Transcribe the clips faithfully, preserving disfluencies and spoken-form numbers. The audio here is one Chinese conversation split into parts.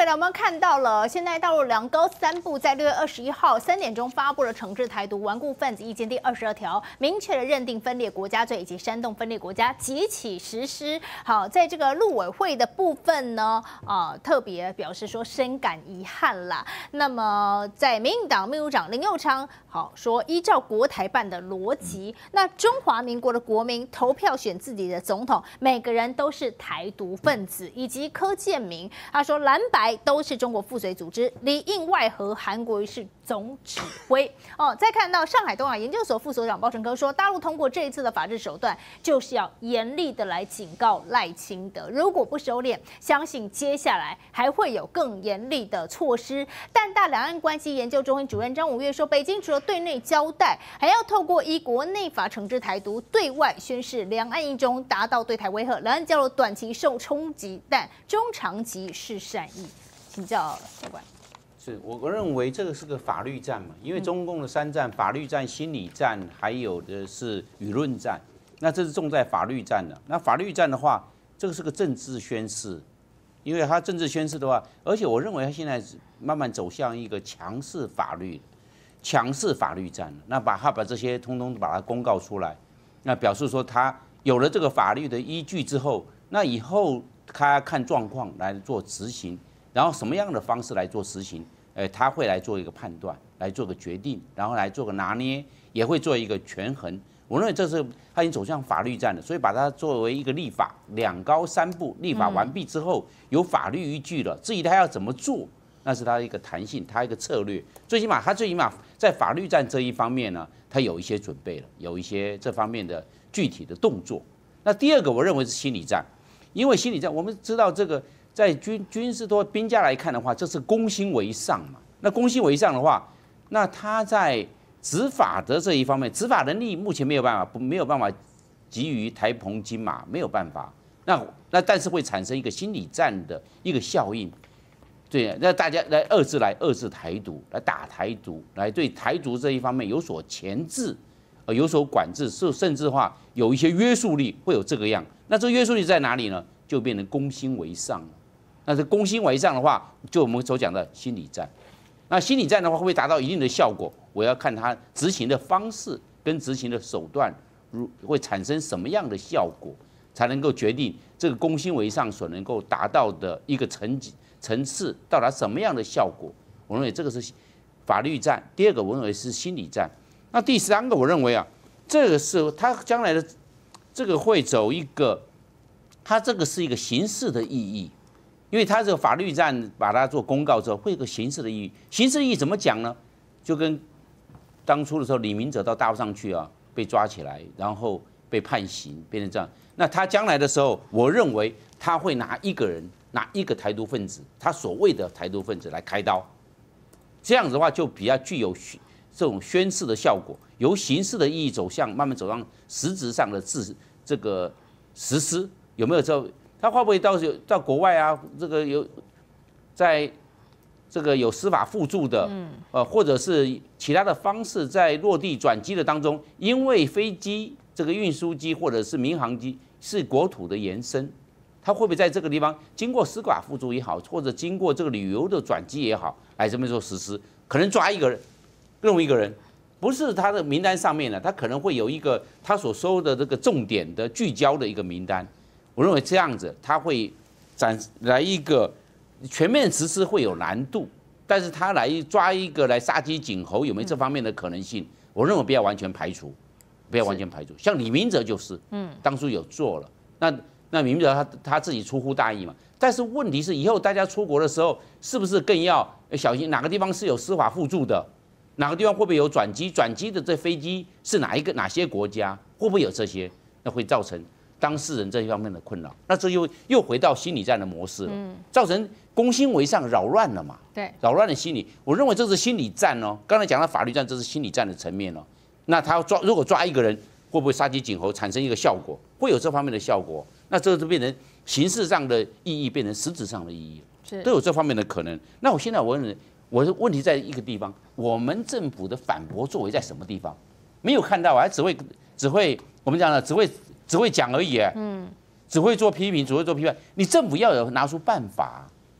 来我们看到了，现在大陆两高三部在六月二十一号三点钟发布了惩治台独顽固分子意见第二十二条，明确的认定分裂国家罪以及煽动分裂国家，即起实施。好，在这个陆委会的部分呢，啊、呃，特别表示说深感遗憾啦。那么在民进党秘书长林右昌好说，依照国台办的逻辑，那中华民国的国民投票选自己的总统，每个人都是台独分子，以及柯建铭，他说蓝白都是中国附随组织，里应外合，韩国瑜是总指挥。哦，再看到上海东亚研究所副所长包成科说，大陆通过这一次的法治手段，就是要严厉的来警告赖清德，如果不收敛，相信接下来还会有更严厉的措施。但大两岸关系研究中心主任张五岳说，北京除了对内交代，还要透过依国内法惩治台独，对外宣示两岸一中，达到对台威吓，两岸交流短期受冲击，但中长期是善意。请教教官。 是我我认为这个是个法律战嘛，因为中共的三战：法律战、心理战，还有的是舆论战。那这是重在法律战的。那法律战的话，这个是个政治宣示，因为它政治宣示的话，而且我认为它现在慢慢走向一个强势法律、强势法律战。那把它把这些通通把它公告出来，那表示说他有了这个法律的依据之后，那以后他看状况来做执行。然后什么样的方式来做实行？呃，他会来做一个判断，来做个决定，然后来做个拿捏，也会做一个权衡。我认为这是他已经走向法律战了，所以把它作为一个立法两高三部，立法完毕之后有法律依据了。至于他要怎么做，那是他一个弹性，他一个策略。最起码他最起码在法律战这一方面呢，他有一些准备了，有一些这方面的具体的动作。那第二个，我认为是心理战，因为心理战我们知道这个。在军军事多兵家来看的话，这是攻心为上嘛。那攻心为上的话，那他在执法的这一方面，执法能力目前没有办法，没有办法给予台澎金马，没有办法。那那但是会产生一个心理战的一个效应，对，那大家来遏制来遏制台独，来打台独，来对台独这一方面有所钳制，呃，有所管制，甚甚至的话有一些约束力，会有这个样。那这个约束力在哪里呢？就变成攻心为上了。那是攻心为上的话，就我们所讲的心理战。那心理战的话，会不会达到一定的效果？我要看它执行的方式跟执行的手段，如会产生什么样的效果，才能够决定这个攻心为上所能够达到的一个层级层次到达什么样的效果。我认为这个是法律战。第二个，我认为是心理战。那第三个，我认为啊，这个是它将来的这个会走一个，它这个是一个形式的意义。因为他这个法律战把它做公告之后，会有个形式的意义。形式的意义怎么讲呢？就跟当初的时候，李明哲到大陆上去啊，被抓起来，然后被判刑，变成这样。那他将来的时候，我认为他会拿一个人，拿一个台独分子，他所谓的台独分子来开刀。这样子的话，就比较具有这种宣示的效果，由形式的意义走向慢慢走向实质上的制这个实施，有没有这？他会不会到到国外啊？这个有，在这个有司法辅助的，呃，或者是其他的方式，在落地转机的当中，因为飞机这个运输机或者是民航机是国土的延伸，他会不会在这个地方经过司法辅助也好，或者经过这个旅游的转机也好，来这边做实施？可能抓一个人，弄一个人，不是他的名单上面呢，他可能会有一个他所收的这个重点的聚焦的一个名单。我认为这样子，他会展来一个全面实施会有难度，但是他来抓一个来杀鸡儆猴，有没有这方面的可能性？我认为不要完全排除，不要完全排除。像李明哲就是，嗯，当初有做了，那那李明哲他他自己出乎大意嘛。但是问题是，以后大家出国的时候，是不是更要小心哪个地方是有司法辅助的，哪个地方会不会有转机？转机的这飞机是哪一个哪些国家？会不会有这些？那会造成当事人这一方面的困扰，那这又又回到心理战的模式了，造成攻心为上，扰乱了嘛？ 对， 扰乱了心理。我认为这是心理战哦。刚才讲到法律战，这是心理战的层面哦。那他抓，如果抓一个人，会不会杀鸡儆猴，产生一个效果？会有这方面的效果。那这就变成形式上的意义，变成实质上的意义，都有这方面的可能。那我现在我认为，我的问题在一个地方，我们政府的反驳作为在什么地方？没有看到啊，只会只会我们讲了，只会。只会讲而已，嗯，只会做批评，只会做批判。你政府要有拿出办法，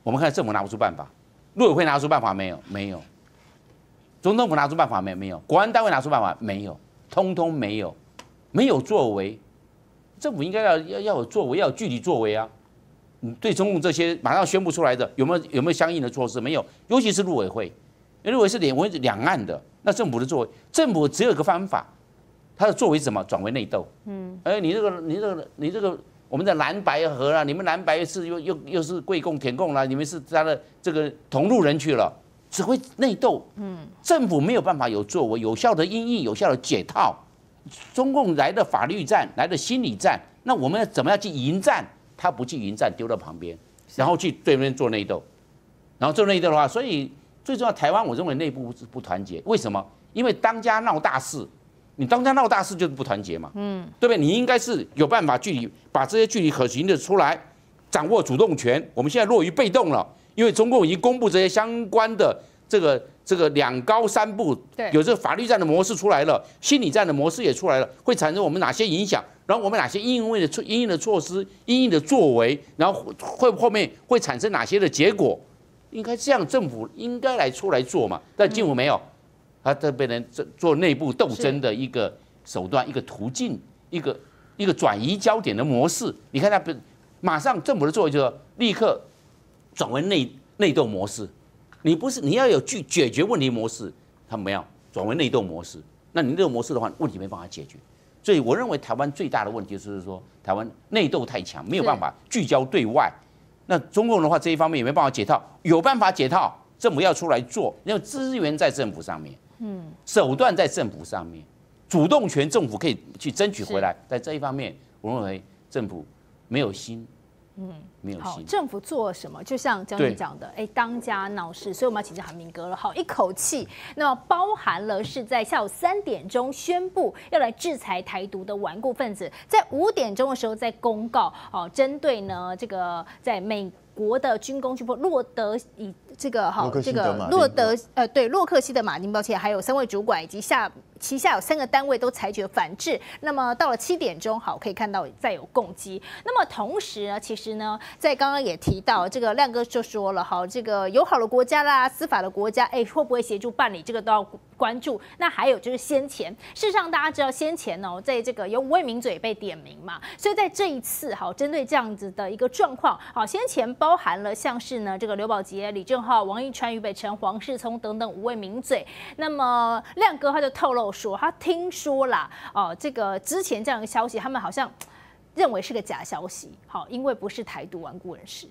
我们看政府拿不出办法，陆委会拿出办法没有？没有。总统府拿出办法没有？没有。国安单位拿出办法没有？通通没有，没有作为。政府应该要要要有作为，要有具体作为啊！你对中共这些马上宣布出来的，有没有有没有相应的措施？没有，尤其是陆委会，因为陆委会是两两岸的，那政府的作为，政府只有一个方法，它的作为是什么？转为内斗。嗯，哎，你这个你这个你这个我们的蓝白合啊，你们蓝白是又又又是贵共舔共啦，你们是他的这个同路人去了。只会内斗，嗯，政府没有办法有作为，有效的因应，有效的解套。中共来的法律战，来的心理战，那我们怎么样去迎战？他不去迎战，丢到旁边，然后去对面做内斗，然后做内斗的话，所以最重要，台湾我认为内部不团结，为什么？因为当家闹大事，你当家闹大事就是不团结嘛，嗯，对不对？你应该是有办法距离把这些距离可行的出来，掌握主动权。我们现在落于被动了。因为中共已经公布这些相关的这个这个两高三不，有这个法律战的模式出来了，心理战的模式也出来了，会产生我们哪些影响？然后我们哪些应应的措应应的措施、应应的作为，然后会后面会产生哪些的结果？应该这样，政府应该来出来做嘛。但政府没有，他这变成做内部斗争的一个手段、一个途径、一个一个转移焦点的模式。你看他马上政府的作为就是立刻。转为内内斗模式，你不是你要有去解决问题模式，他们没有转为内斗模式。那你内斗模式的话，问题没办法解决。所以我认为台湾最大的问题就是说，台湾内斗太强，没有办法聚焦对外。那中共的话这一方面也没办法解套，有办法解套，政府要出来做，因为资源在政府上面，嗯，手段在政府上面，主动权政府可以去争取回来。在这一方面，我认为政府没有心。嗯，没有好，政府做什么？就像将军讲的，哎，当家闹事，所以我们要请教韩明哥了。好，一口气，那么包含了是在下午三点钟宣布要来制裁台独的顽固分子，在五点钟的时候再公告，哦，针对呢这个在美国的军工巨擘洛德以这个哈这个洛德呃对洛克希德马丁，抱歉，还有三位主管以及下。旗下有三个单位都采取了反制，那么到了七点钟，好，可以看到再有攻击。那么同时呢，其实呢，在刚刚也提到，这个亮哥就说了，好，这个友好的国家啦，司法的国家，哎，会不会协助办理，这个都要关注。那还有就是先前，事实上大家知道先前哦，在这个有五位名嘴被点名嘛，所以在这一次，好，针对这样子的一个状况，好，先前包含了像是呢，这个刘宝杰、李正浩、王一川、俞北辰、黄世聪等等五位名嘴。那么亮哥他就透露。说他听说啦，哦，这个之前这样的消息，他们好像认为是个假消息，好，因为不是台独顽固人士。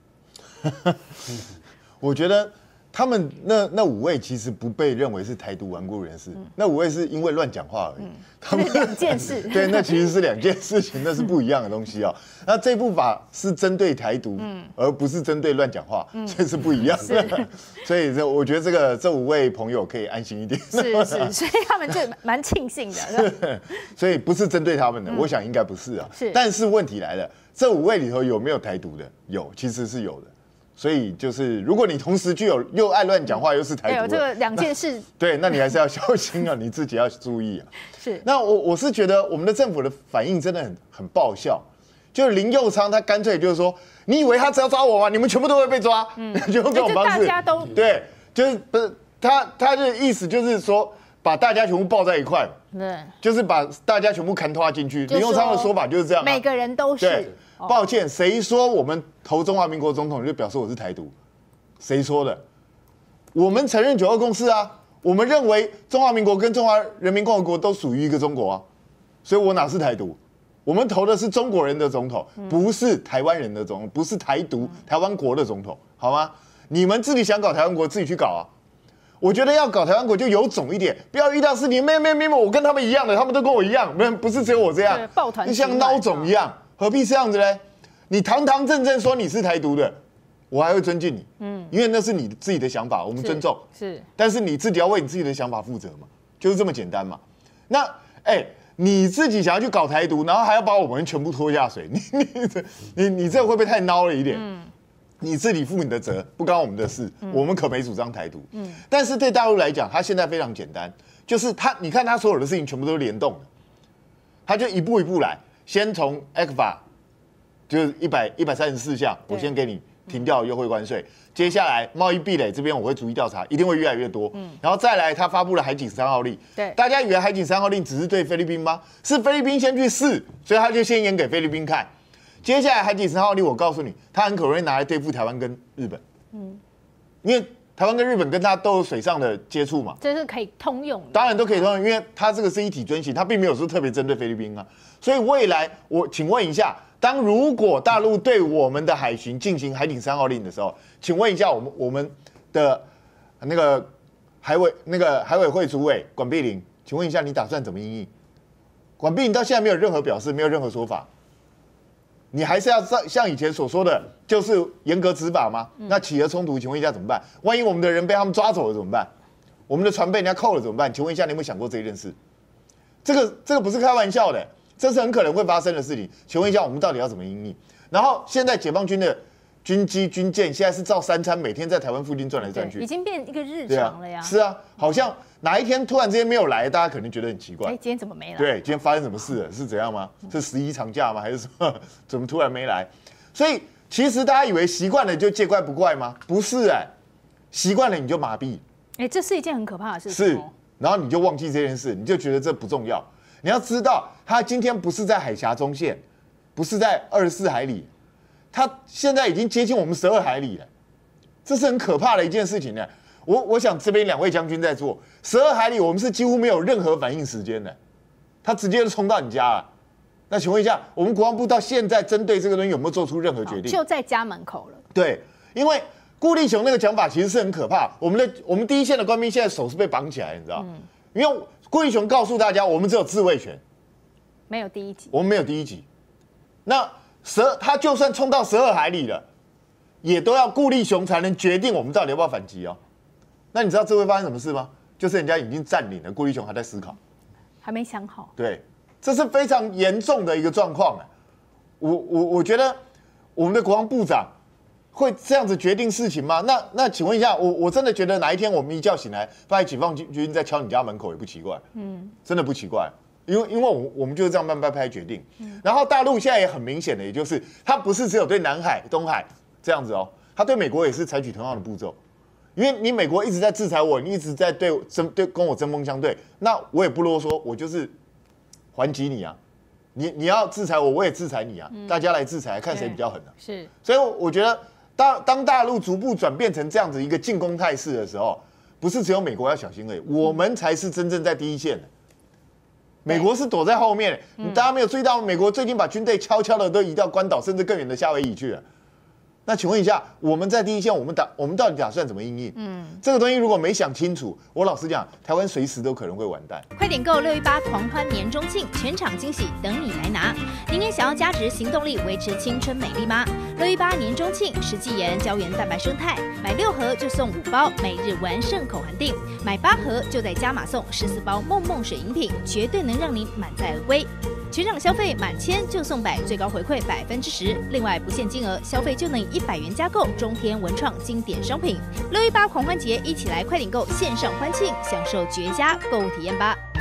我觉得他们那那五位其实不被认为是台独顽固人士，嗯、那五位是因为乱讲话而已。嗯、 他们两件事， 对，那其实是两件事情，那是不一样的东西哦。那这部法是针对台独，嗯、而不是针对乱讲话，嗯、所以是不一样的。所以这我觉得这个这五位朋友可以安心一点。 是是，所以他们就蛮庆幸的。 所以不是针对他们的，嗯、我想应该不是啊。 是， 但是问题来了，这五位里头有没有台独的？有，其实是有的。所以就是，如果你同时具有又爱乱讲话，又是台独， 有这个两件事， 对，那你还是要小心啊，你自己要注意啊。 是， 那我我是觉得我们的政府的反应真的很很爆笑，就是林右昌他干脆就是说，你以为他只要抓我吗？你们全部都会被抓，嗯，就用这种方式， 大家都对，就是不是他他的意思就是说，把大家全部抱在一块， 对， 就是把大家全部砍拖进去。林右昌的说法就是这样， 每个人都是。 抱歉，谁说我们投中华民国总统就表示我是台独？谁说的？我们承认九二共识啊，我们认为中华民国跟中华人民共和国都属于一个中国啊，所以我哪是台独？我们投的是中国人的总统，不是台湾人的总统，不是台独台湾国的总统，好吗？你们自己想搞台湾国，自己去搞啊！我觉得要搞台湾国就有种一点，不要遇到事情，没有没有没有，我跟他们一样的，他们都跟我一样，不不是只有我这样， 抱团， 你像孬种一样。何必这样子呢？你堂堂正正说你是台独的，我还会尊敬你，嗯，因为那是你自己的想法，我们尊重。 是，是但是你自己要为你自己的想法负责嘛，就是这么简单嘛。那哎、欸，你自己想要去搞台独，然后还要把我们全部拖下水，你你你你这会不会太孬了一点？嗯，你自己负你的责，不干我们的事，嗯、我们可没主张台独。嗯，但是对大陆来讲，他现在非常简单，就是他，你看他所有的事情全部都是联动的，他就一步一步来。先从 E C F A， 就是一百一百三十四项，我先给你停掉优惠关税。接下来贸易壁垒这边我会逐一调查，一定会越来越多。嗯，然后再来，他发布了海警三号令。 对， 大家以为海警三号令只是对菲律宾吗？是菲律宾先去试，所以他就先演给菲律宾看。接下来海警三号令，我告诉你，他很可能会拿来对付台湾跟日本。嗯，因为台湾跟日本跟他都有水上的接触嘛， 这是可以通用的。 当然都可以通用，因为他这个是一体遵行，他并没有说特别针对菲律宾啊。所以未来我请问一下，当如果大陆对我们的海巡进行海警三号令的时候，请问一下我们我们的那个海委那个海委会主委管碧玲，请问一下你打算怎么因应？管碧玲到现在没有任何表示，没有任何说法。你还是要像像以前所说的，就是严格执法吗？那起了冲突，请问一下怎么办？万一我们的人被他们抓走了怎么办？我们的船被人家扣了怎么办？请问一下，你有没有想过这件事？这个这个不是开玩笑的，这是很可能会发生的事情。请问一下，我们到底要怎么因应？然后现在解放军的军机军舰现在是照三餐，每天在台湾附近转来转去， 已经变一个日常了呀。 啊是啊，好像哪一天突然之间没有来，大家可能觉得很奇怪。 哎，今天怎么没来？ 对，今天发生什么事了？是怎样吗？是十一长假吗？还是什么？怎么突然没来？所以其实大家以为习惯了就见怪不怪吗？不是哎、欸，习惯了你就麻痹。 哎，这是一件很可怕的事情、 是，然后你就忘记这件事，你就觉得这不重要。你要知道，他今天不是在海峡中线，不是在二十四海里，他现在已经接近我们十二海里了，这是很可怕的一件事情呢。我我想这边两位将军在做十二海里，我们是几乎没有任何反应时间的，他直接就冲到你家了。那请问一下，我们国防部到现在针对这个东西有没有做出任何决定？ 就在家门口了。 对，因为顾立雄那个讲法其实是很可怕。我们的我们第一线的官兵现在手是被绑起来，你知道？嗯、因为顾立雄告诉大家，我们只有自卫权， 没有第一级。 我们没有第一级。那十他就算冲到十二海里了，也都要顾立雄才能决定我们到底要不要反击哦。那你知道这会发生什么事吗？就是人家已经占领了，顾立雄还在思考， 还没想好。 对，这是非常严重的一个状况啊。我我我觉得我们的国防部长会这样子决定事情吗？那那请问一下，我我真的觉得哪一天我们一觉醒来，发现解放军在敲你家门口也不奇怪，嗯，真的不奇怪，因为因为我我们就是这样慢慢拍决定。嗯、然后大陆现在也很明显的，也就是它不是只有对南海、东海这样子哦，它对美国也是采取同样的步骤。因为你美国一直在制裁我，你一直在对针对跟我针锋相对，那我也不啰嗦，我就是还击你啊！你你要制裁我，我也制裁你啊！嗯、大家来制裁，看谁比较狠啊！ 是， 所以我觉得当当大陆逐步转变成这样子一个进攻态势的时候，不是只有美国要小心而已，我们才是真正在第一线的。美国是躲在后面，你大家没有注意到，美国最近把军队悄悄的都移到关岛，甚至更远的夏威夷去了。那请问一下，我们在第一线，我们打我们到底打算怎么因应？嗯，这个东西如果没想清楚，我老实讲，台湾随时都可能会完蛋。 快点购六一八狂欢年中庆，全场惊喜等你来拿！您也想要加值行动力，维持青春美丽吗？六一八年中庆，实际盐胶原蛋白生态，买六盒就送五包每日完胜口含锭，买八盒就再加码送十四包梦梦水饮品，绝对能让您满载而归。全场消费满千就送百，最高回馈百分之十。另外不限金额，消费就能以一百元加购中天文创经典商品。六一八狂欢节，一起来快点购线上欢庆，享受绝佳购物体验吧！